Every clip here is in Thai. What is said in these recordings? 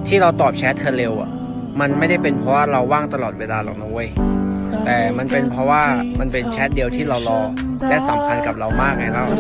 ที่เราตอบแชทเธอเร็วอ่ะมันไม่ได้เป็นเพราะว่าเราว่างตลอดเวลาหรอกนะเว้ยแต่มันเป็นเพราะว่ามันเป็นแชทเดียวที่เรารอและสำคัญกับเรามากไงเล่า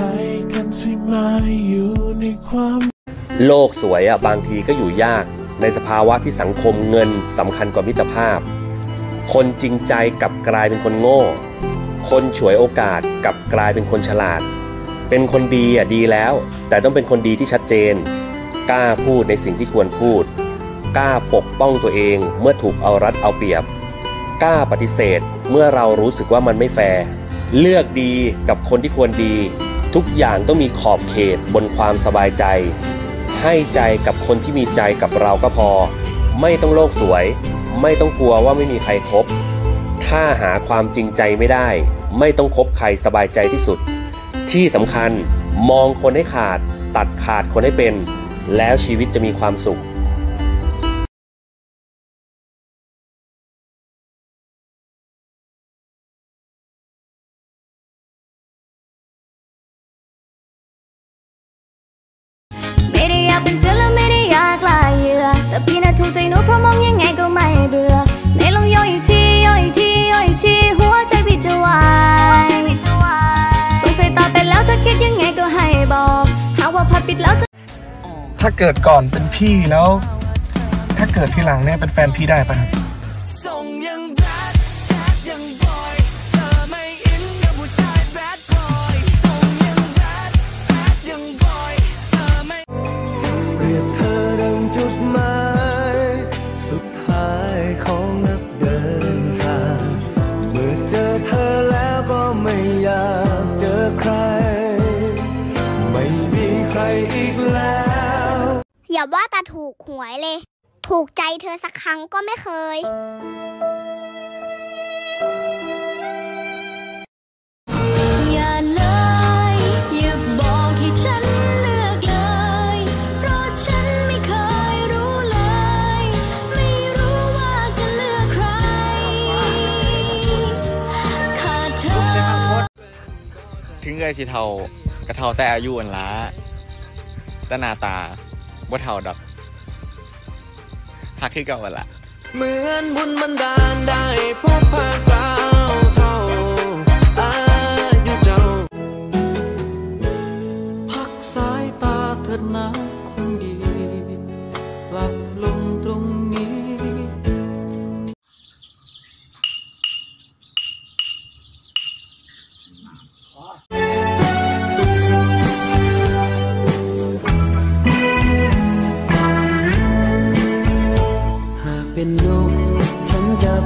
โลกสวยบางทีก็อยู่ยากในสภาวะที่สังคมเงินสำคัญกว่ามิตรภาพคนจริงใจกลับกลายเป็นคนโง่คนฉวยโอกาสกลับกลายเป็นคนฉลาดเป็นคนดีดีแล้วแต่ต้องเป็นคนดีที่ชัดเจนกล้าพูดในสิ่งที่ควรพูดกล้าปกป้องตัวเองเมื่อถูกเอารัดเอาเปรียบกล้าปฏิเสธเมื่อเรารู้สึกว่ามันไม่แฟร์เลือกดีกับคนที่ควรดีทุกอย่างต้องมีขอบเขตบนความสบายใจให้ใจกับคนที่มีใจกับเราก็พอไม่ต้องโลกสวยไม่ต้องกลัวว่าไม่มีใครคบถ้าหาความจริงใจไม่ได้ไม่ต้องคบใครสบายใจที่สุดที่สำคัญมองคนให้ขาดตัดขาดคนให้เป็นแล้วชีวิตจะมีความสุขไม่ได้อยากเป็นเสือและไม่ได้อยากลายเหยื่อแต่พี่น่ะถูกใจหนูเพราะมองยังไงก็ไม่เบื่อในลองย่อยอีกทีย่อยอีกทีย่อยอีกทีหัวใจพี่จะวายสงสัยตาเป็นแล้วถ้าคิดยังไงก็ให้บอกหากว่าพับปิดแล้วจะถ้าเกิดก่อนเป็นพี่แล้วถ้าเกิดทีหลังเนี่ยเป็นแฟนพี่ได้ป่ะครับเปรียบเธอดังจุดหมายสุดท้ายของนักเดินทางเมื่อเจอเธอแล้วก็ไม่อยากเจอใครไม่มีใครอีกแล้วอย่าว่าแต่ถูกหวยเลยถูกใจเธอสักครั้งก็ไม่เคยอย่าเลยอย่าบอกให้ฉันเลือกเลยเพราะฉันไม่เคยรู้เลยไม่รู้ว่าจะเลือกใครขาดเธอถึงเงยสีเทากระเทาแต่อายุอันล้าแต่หน้าตาว่าเทาดอกหักขึ้นเก่าวันละเหมือนบุญบันดาลได้พบผ่านสาวเท่าอายุเจ้าพักสายตาเถิดนะคนดีหลับลงตรงนี้เป็นนกฉันจะ